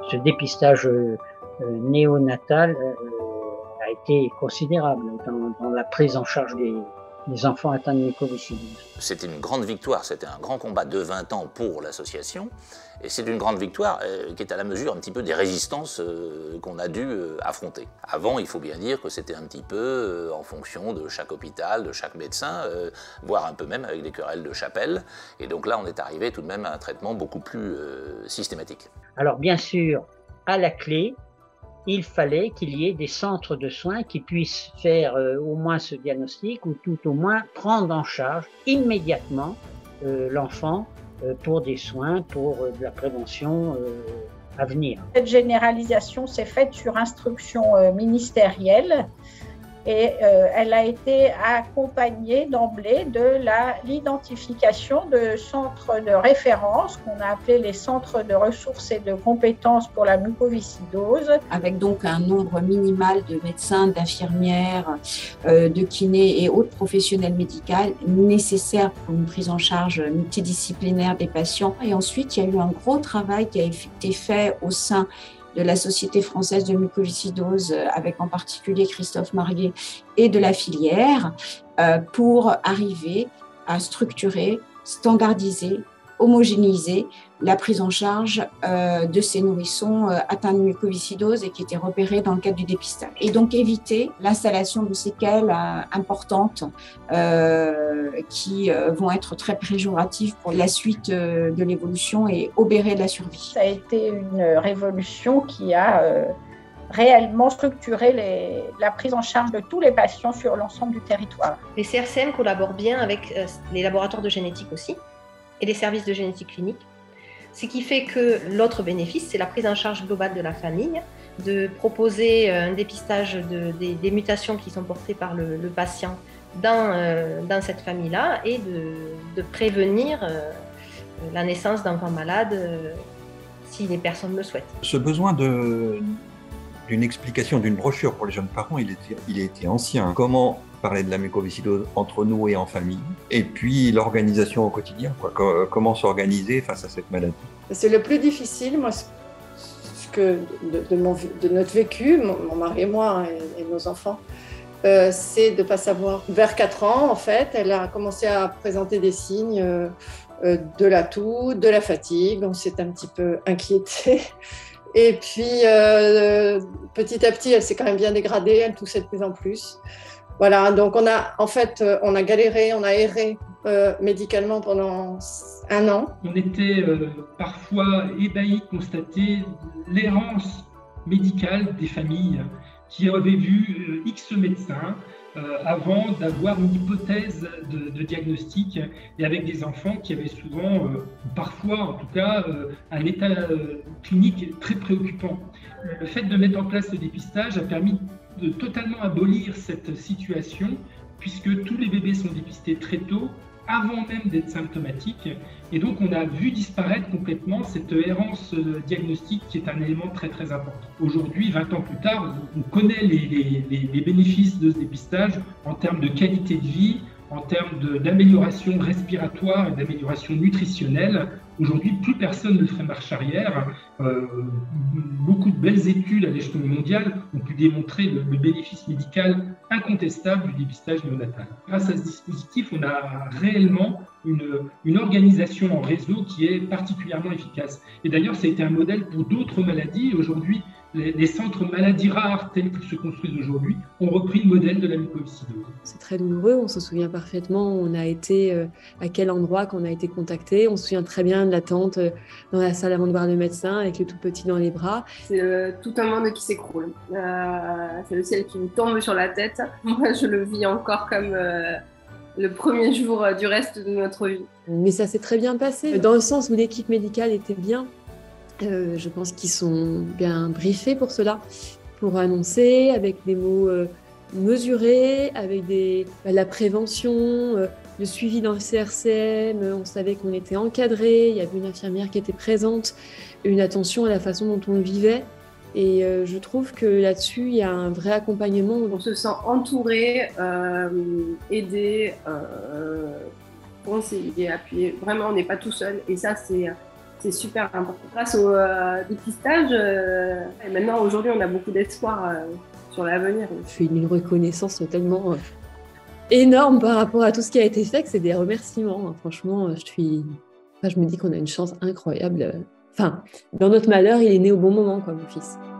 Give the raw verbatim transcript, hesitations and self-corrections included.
ce dépistage euh, néonatal euh, a été considérable dans, dans la prise en charge des, des enfants atteints de mucoviscidose. C'était une grande victoire, c'était un grand combat de vingt ans pour l'association, et c'est une grande victoire euh, qui est à la mesure un petit peu des résistances euh, qu'on a dû euh, affronter. Avant, il faut bien dire que c'était un petit peu euh, en fonction de chaque hôpital, de chaque médecin, euh, voire un peu même avec des querelles de chapelle, et donc là on est arrivé tout de même à un traitement beaucoup plus euh, systématique. Alors bien sûr, à la clé, il fallait qu'il y ait des centres de soins qui puissent faire euh, au moins ce diagnostic ou tout au moins prendre en charge immédiatement euh, l'enfant euh, pour des soins, pour euh, de la prévention euh, à venir. Cette généralisation s'est faite sur instruction euh, ministérielle et euh, elle a été accompagnée d'emblée de l'identification de centres de référence qu'on a appelés les centres de ressources et de compétences pour la mucoviscidose. Avec donc un nombre minimal de médecins, d'infirmières, euh, de kinés et autres professionnels médicaux nécessaires pour une prise en charge multidisciplinaire des patients. Et ensuite, il y a eu un gros travail qui a été fait au sein de la Société française de mucoviscidose, avec en particulier Christophe Marier, et de la filière, euh, pour arriver à structurer, standardiser, homogénéiser la prise en charge euh, de ces nourrissons euh, atteints de mucoviscidose et qui étaient repérés dans le cadre du dépistage. Et donc éviter l'installation de séquelles euh, importantes euh, qui euh, vont être très péjoratives pour la suite euh, de l'évolution et obérer la survie. Ça a été une révolution qui a euh, réellement structuré les, la prise en charge de tous les patients sur l'ensemble du territoire. Les C R C M collaborent bien avec euh, les laboratoires de génétique aussi et les services de génétique clinique. Ce qui fait que l'autre bénéfice, c'est la prise en charge globale de la famille, de proposer un dépistage de, des, des mutations qui sont portées par le, le patient dans, euh, dans cette famille-là et de, de prévenir euh, la naissance d'enfants malades euh, si les personnes le souhaitent. Ce besoin de, d'une explication, d'une brochure pour les jeunes parents, il était, il était ancien. Comment parler de la mucoviscidose entre nous et en famille, et puis l'organisation au quotidien, quoi. Comment s'organiser face à cette maladie. C'est le plus difficile, moi, ce que de, de, mon, de notre vécu, mon, mon mari et moi et, et nos enfants, euh, c'est de ne pas savoir. Vers quatre ans, en fait, elle a commencé à présenter des signes euh, de la toux, de la fatigue, on s'est un petit peu inquiété. Et puis, euh, petit à petit, elle s'est quand même bien dégradée, elle toussait de plus en plus. Voilà, donc on a, en fait, on a galéré, on a erré euh, médicalement pendant un an. On était euh, parfois ébahis de constater l'errance médicale des familles qui avaient vu euh, X médecins euh, avant d'avoir une hypothèse de, de diagnostic, et avec des enfants qui avaient souvent, euh, parfois en tout cas, euh, un état euh, clinique très préoccupant. Le fait de mettre en place ce dépistage a permis de totalement abolir cette situation, puisque tous les bébés sont dépistés très tôt, avant même d'être symptomatiques, et donc on a vu disparaître complètement cette errance diagnostique qui est un élément très très important. Aujourd'hui, vingt ans plus tard, on connaît les, les, les bénéfices de ce dépistage en termes de qualité de vie, en termes d'amélioration respiratoire et d'amélioration nutritionnelle. Aujourd'hui, plus personne ne ferait marche arrière. Euh, beaucoup de belles études à l'échelon mondial ont pu démontrer le, le bénéfice médical incontestable du dépistage néonatal. Grâce à ce dispositif, on a réellement une, une organisation en réseau qui est particulièrement efficace. Et d'ailleurs, ça a été un modèle pour d'autres maladies. Aujourd'hui, les, les centres maladies rares tels qu'ils se construisent aujourd'hui ont repris le modèle de la mucoviscidose. C'est très douloureux, on se souvient parfaitement, on a été euh, à quel endroit qu'on a été contacté, on se souvient très bien de l'attente euh, dans la salle avant de voir le médecin avec le tout petit dans les bras. C'est euh, tout un monde qui s'écroule, euh, c'est le ciel qui nous tombe sur la tête. Moi je le vis encore comme euh, le premier jour euh, du reste de notre vie. Mais ça s'est très bien passé, dans le sens où l'équipe médicale était bien. Euh, je pense qu'ils sont bien briefés pour cela, pour annoncer avec des mots euh, mesurés, avec des, bah, la prévention, euh, le suivi dans le C R C M, on savait qu'on était encadré, il y avait une infirmière qui était présente, une attention à la façon dont on le vivait. Et euh, je trouve que là-dessus, il y a un vrai accompagnement. On se sent entouré, euh, aidé, euh, conseillé, appuyé. Vraiment, on n'est pas tout seul. Et ça, c'est c'est super important. Grâce au euh, dépistage, euh, et maintenant, aujourd'hui, on a beaucoup d'espoir euh, sur l'avenir. Je suis d'une reconnaissance tellement euh, énorme par rapport à tout ce qui a été fait que c'est des remerciements. Franchement, je suis... Enfin, je me dis qu'on a une chance incroyable. Enfin, dans notre malheur, il est né au bon moment, quoi, mon fils.